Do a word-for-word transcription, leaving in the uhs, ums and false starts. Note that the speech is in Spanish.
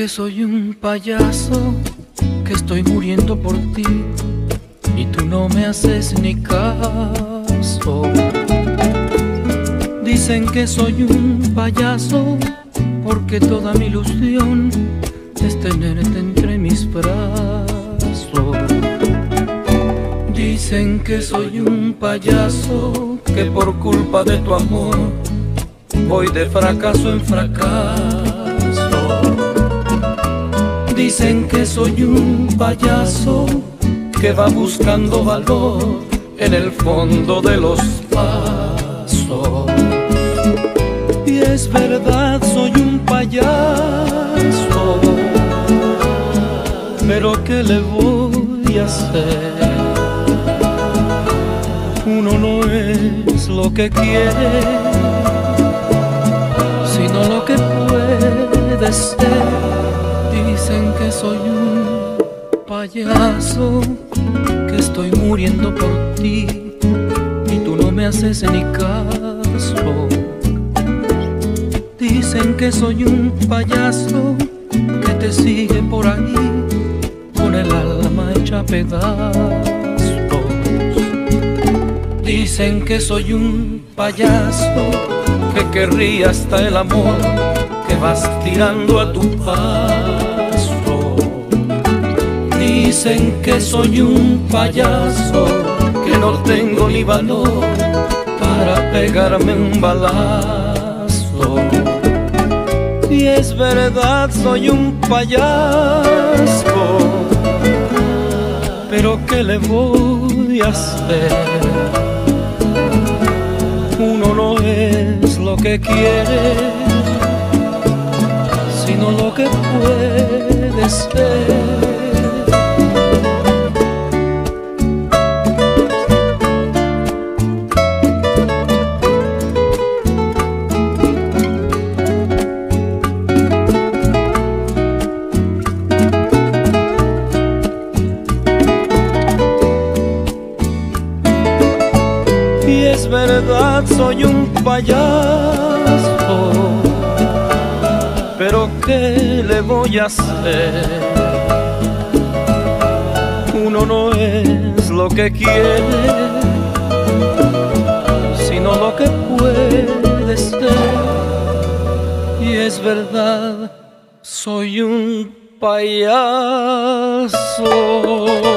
que soy un payaso, que estoy muriendo por ti y tú no me haces ni caso. Dicen que soy un payaso porque toda mi ilusión es tenerte entre mis brazos. Dicen que soy un payaso, que por culpa de tu amor voy de fracaso en fracaso. Dicen que soy un payaso que va buscando valor en el fondo de los pasos. Y es verdad, soy un payaso, pero ¿qué le voy a hacer? Uno no es lo que quiere, sino lo que puede ser. Dicen que soy un payaso, que estoy muriendo por ti y tú no me haces ni caso. Dicen que soy un payaso que te sigue por ahí con el alma hecha pedazos. Dicen que soy un payaso que querría hasta el amor que vas tirando a tu paso. Dicen que soy un payaso que no tengo ni valor para pegarme un balazo. Y es verdad, soy un payaso, pero ¿qué le voy a hacer? Uno no es lo que quiere, sino lo que puede ser. Y es verdad, soy un payaso, pero ¿qué le voy a hacer? Uno no es lo que quiere, sino lo que puede ser. Y es verdad, soy un payaso.